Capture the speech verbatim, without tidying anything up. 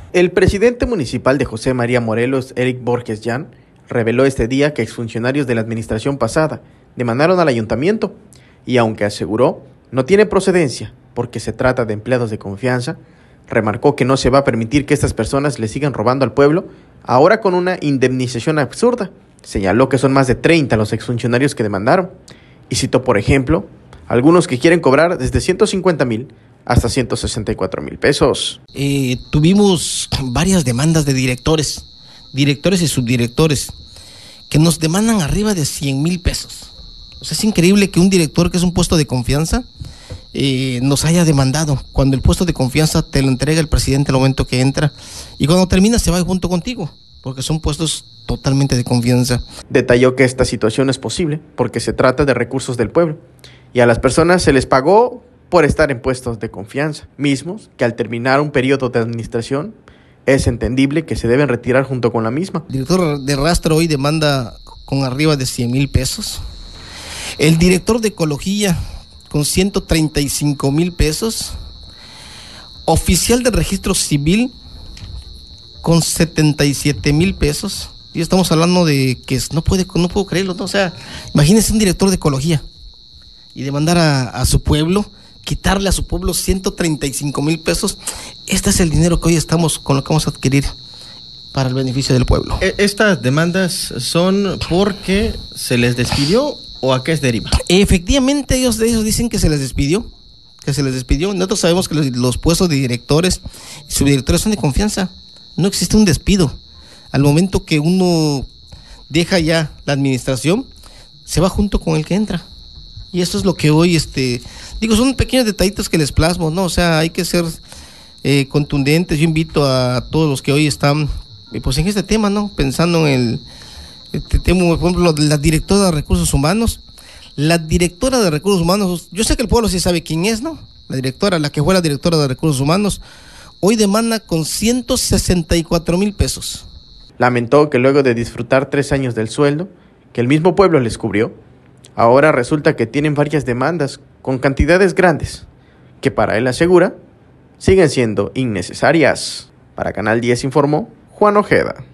El presidente municipal de José María Morelos, Eric Borges Jan, reveló este día que exfuncionarios de la administración pasada demandaron al ayuntamiento y, aunque aseguró no tiene procedencia porque se trata de empleados de confianza, remarcó que no se va a permitir que estas personas le sigan robando al pueblo, ahora con una indemnización absurda. Señaló que son más de treinta los exfuncionarios que demandaron y citó, por ejemplo, algunos que quieren cobrar desde ciento cincuenta mil hasta ciento sesenta y cuatro mil pesos. Eh, tuvimos varias demandas de directores, directores y subdirectores, que nos demandan arriba de cien mil pesos. O sea, es increíble que un director que es un puesto de confianza eh, nos haya demandado, cuando el puesto de confianza te lo entrega el presidente al momento que entra, y cuando termina se va junto contigo, porque son puestos totalmente de confianza. Detalló que esta situación es posible porque se trata de recursos del pueblo, y a las personas se les pagó por estar en puestos de confianza, mismos que al terminar un periodo de administración es entendible que se deben retirar junto con la misma. El director de rastro hoy demanda con arriba de cien mil pesos. El director de ecología con ciento treinta y cinco mil pesos. Oficial de registro civil con setenta y siete mil pesos. Y estamos hablando de que no puede, no puedo creerlo, ¿no? O sea, imagínense un director de ecología y demandar a, a su pueblo, quitarle a su pueblo ciento treinta y cinco mil pesos. Este es el dinero que hoy estamos, con lo que vamos a adquirir para el beneficio del pueblo. ¿Estas demandas son porque se les despidió o a qué es deriva? Efectivamente, ellos, ellos dicen que se les despidió, que se les despidió. Nosotros sabemos que los, los puestos de directores y subdirectores son de confianza. No existe un despido. Al momento que uno deja ya la administración, se va junto con el que entra. Y eso es lo que hoy, este, digo, son pequeños detallitos que les plasmo, ¿no? O sea, hay que ser eh, contundentes. Yo invito a todos los que hoy están, eh, pues en este tema, ¿no? Pensando en el este tema, por ejemplo, de la directora de Recursos Humanos. La directora de Recursos Humanos, yo sé que el pueblo sí sabe quién es, ¿no? La directora, la que fue la directora de Recursos Humanos, hoy demanda con ciento sesenta y cuatro mil pesos. Lamentó que luego de disfrutar tres años del sueldo que el mismo pueblo les cubrió, ahora resulta que tienen varias demandas con cantidades grandes, que para él asegura, siguen siendo innecesarias. Para Canal diez informó Juan Ojeda.